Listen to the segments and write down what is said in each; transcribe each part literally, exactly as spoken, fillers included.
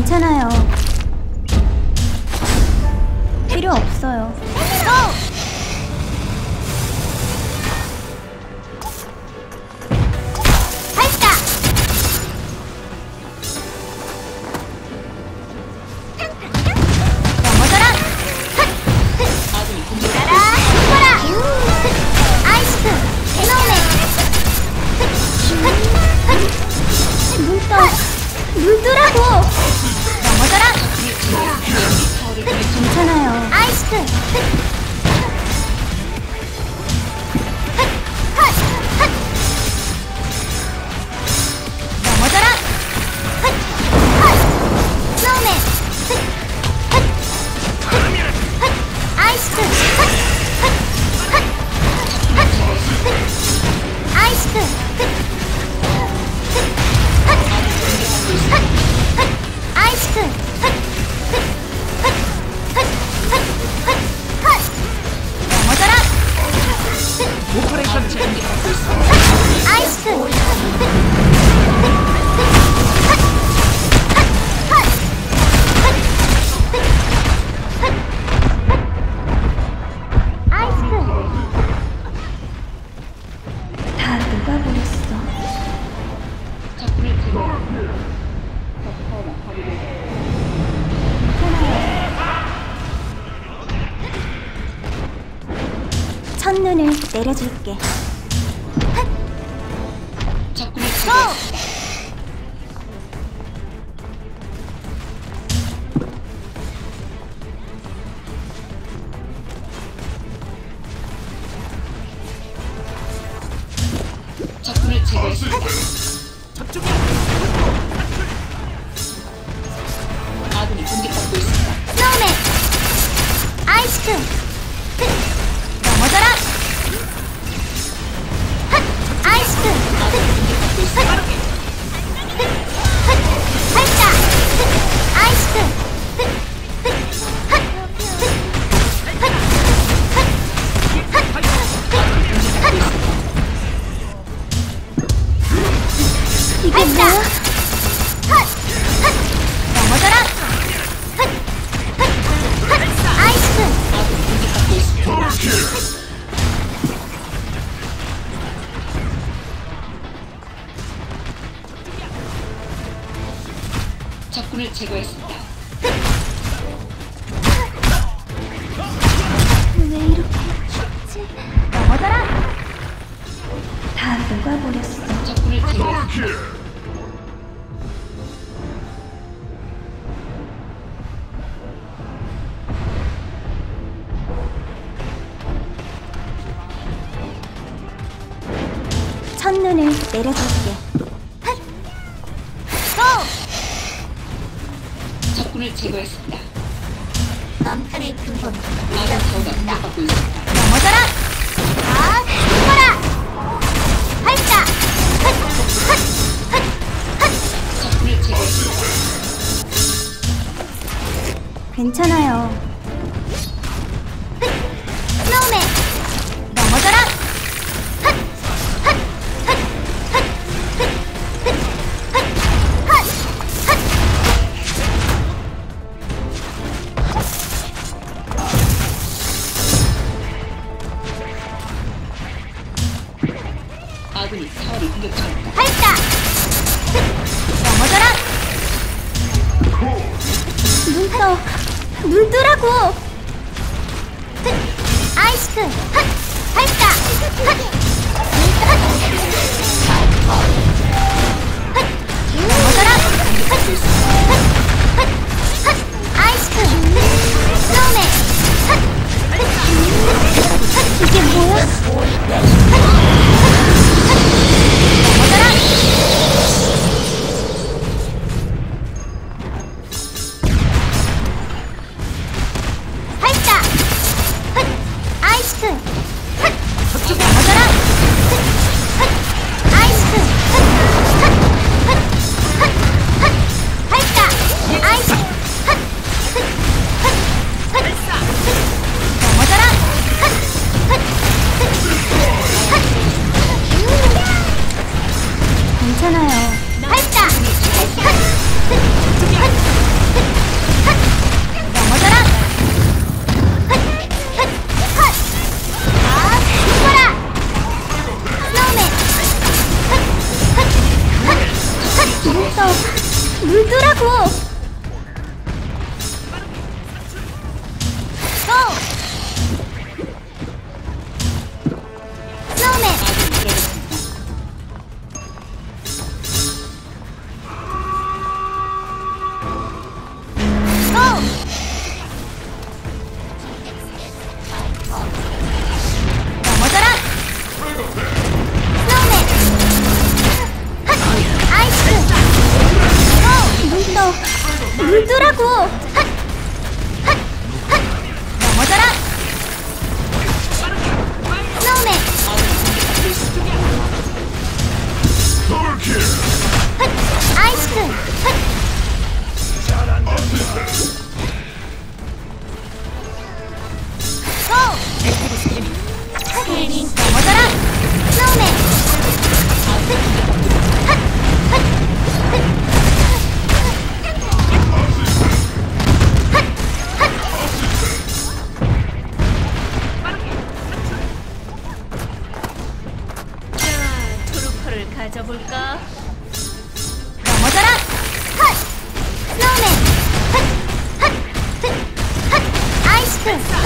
괜찮아요. 필요 없어요. 물더라고! 넘어져라! 괜찮아요. 아이스크! 넘어져라! 스노우맨! 아이스크! 아이스크! 아이스크! 넘어져라! 오퍼레이션 진행하고 있습니다. 아이스크! 아이스크! 다 누가 보냈어? 적군을 제거. 첫눈을 내려줄게. 적군을 제거했습니다. 적군을 제거했습니다. 저쪽에 아군이 공격받고 있습니다. 스노우맨! 아이스크! 넘어져라! 아이스크! 발사! 아이스크! 이게 뭐야? 넘어져라! 아이스크! 아군이 공격받고 있습니다. 적군을 제거했습니다. 왜 이렇게 춥지? 넘어져라! 다 누가 보냈어? 적군을 제거했습니다. 첫눈을 내려줄게. 고! 적군을 제거했습니다. 남편의 근본 아군 타워가 공격받고 있습니다. 넘어져라! 아, 죽어라! 발사! 적군을 제거했습니다. 괜찮아요. 스노우맨! 넘어져라! 아군이 타워를 공격 중입니다. 발사! 넘어져라! 눈 떠! 눈 뜨라고! 아이스크! 발사! 넘어져라! 아이스크! 스노우맨! 이게 뭐야? 넘어져라! 발사! 아이스크! 넘어져라! 아이스크! 물떠 물더라고. 고! 스노우맨 고! 넘어져라! 스노우맨 핫! 아이스! 고! 물떠 물더라고. 핫! 핫! 핫! 넘어져라! 스노우맨 핫! 아이스크림 핫! 고! 넘어져라! 스노우맨 핫! 핫! 핫! 핫! 핫! 자, 트루퍼를 가져볼까? 넘어져라! 핫! 스노우맨 핫! 핫! 핫! 핫! 아이스크림 핫! 핫!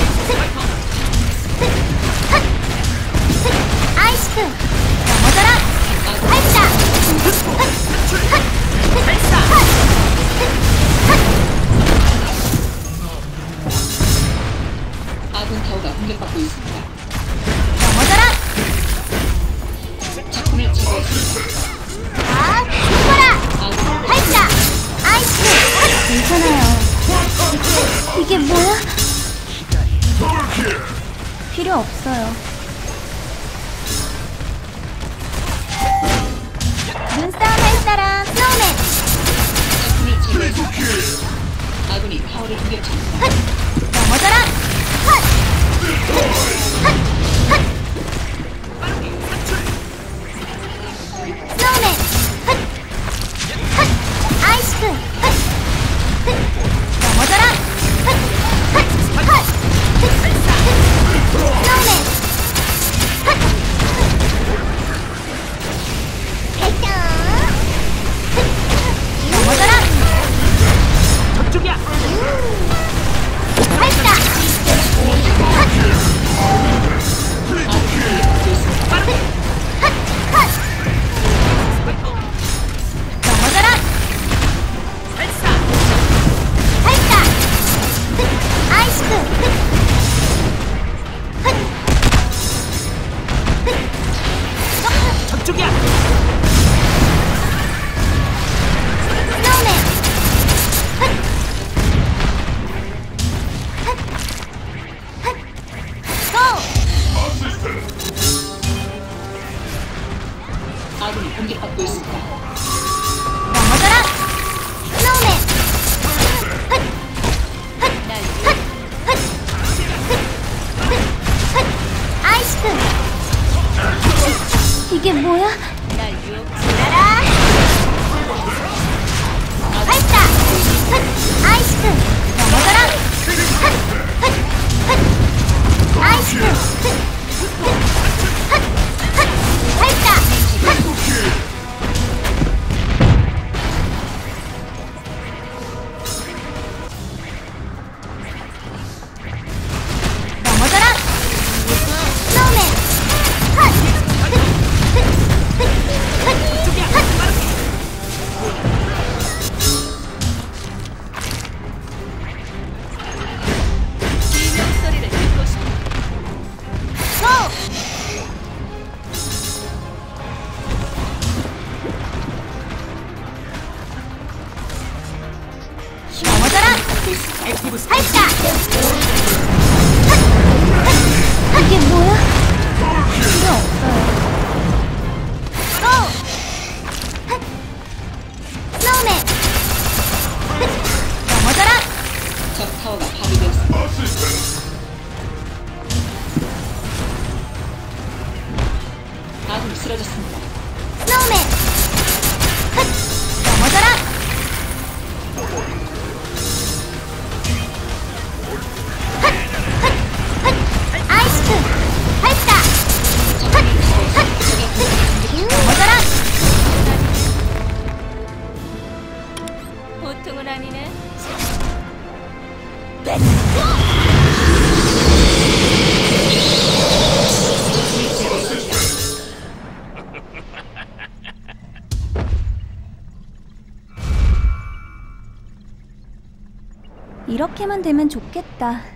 핫! 핫! 아이스크림 넘어져라! 발사! 핫! 핫! 발사! 핫! 핫! 아군 타워가 공격받고 있습니다. 넘어져라! 적군을 제거했습니다. 아! 죽어라! 아군 발사! 아이스크림 핫! 괜찮아요. 이게 뭐야? 필요 없어요. 눈싸움 할 사람 스노우맨 적군을 제거했습니다. 아군이 타워를 공격 중입니다. 핫! 넘어져라! 핫! 핫! 핫! 스노우맨 핫! 핫! 아이스크림 핫! 핫! 넘어져라! 핫! 핫! 핫! 핫! 스노우맨 핫! 발사! 넘어져라! 저쪽이야. 발사! 핫! 핫! 핫! 넘어져라! 발사. 발사! 아이스크림 핫! 저쪽이야. 스노우맨 핫! 핫! 핫! 고! 아군이 공격받고 있습니다. 넘어져라! 스노우맨 핫! 핫! 핫! 핫! 핫! 핫! 아이스크림 이게 뭐야? 날 유혹. 나라! 발사! 핫! 아이스크림 넘어져라! 핫! 핫! 핫! 아이스크림 핫! 핫! 핫! 발사! 핫! 넘어져라! 스노우맨 핫! 핫! 핫! 핫! 핫! 비명 소리를 듣고 싶어. 고! 넘어져라! 액티브 스 발사! 핫! 핫! 이게 뭐야? 필요 없어요. 고! 핫! 스노우맨 핫! 넘어져라! 적 타워가 파괴되었습니다. 아군이 쓰러졌습니다. 스노우맨 핫! 넘어져라! 핫! 핫! 핫! 아이스크림 발사! 핫! 핫! 넘어져라! 이렇게만 되면 좋겠다.